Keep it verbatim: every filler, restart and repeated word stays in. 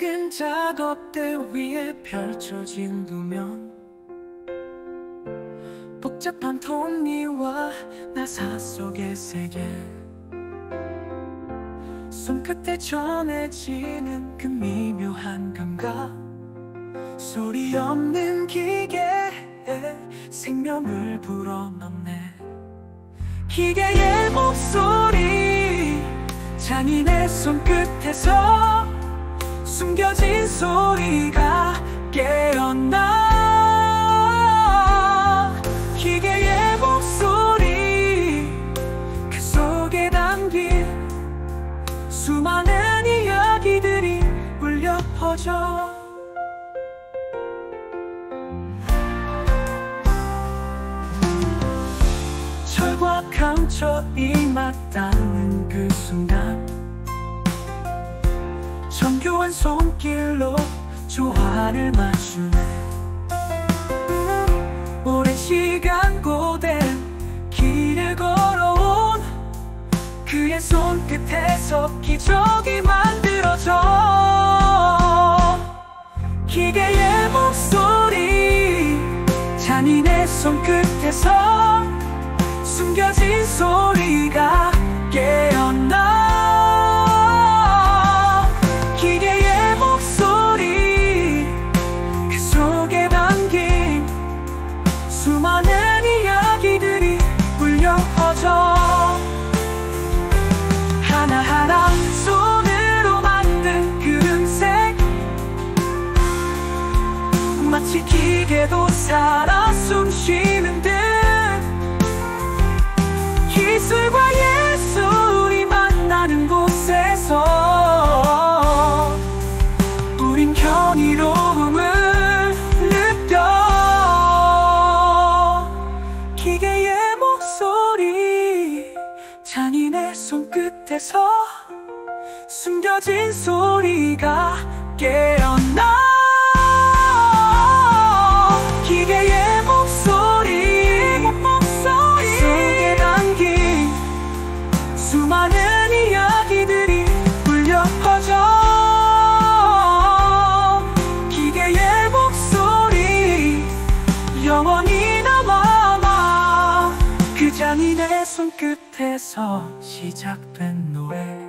낡은 작업대 위에 펼쳐진 도면, 복잡한 톱니와 나사 속의 세계, 손끝에 전해지는 그 미묘한 감각, 소리 없는 기계에 생명을 불어넣네. 기계의 목소리, 장인의 손끝에서 숨겨진 소리가 깨어나. 기계의 목소리, 그 속에 담긴 수많은 이야기들이 울려 퍼져. 철과 강철이 맞닿는 그 순간, 정교한 손길로 조화를 맞추네. 오랜 시간 고된 길을 걸어온 그의 손끝에서 기적이 만들어져. 기계의 목소리, 잔인의 손끝에서 숨겨진 소리가 깨어나. 기계의 목소리, 그 속에 담긴 수많은 이야기들이 울려 퍼져. 하나하나 손으로 만든 그음색, 마치 기계도 살아 숨쉬는 듯. 기술과 예술이 만나는 곳에서 우린 경이로움을 느껴. 기계의 목소리, 장인의 손끝에서 숨겨진 소리가 깨어나. 기계의 목소리, 목소리 속에 담긴 수많은 이야기들이 울려 퍼져. 기계의 목소리, 영원히 남아. 그 장인의 손끝에서 시작된 노래.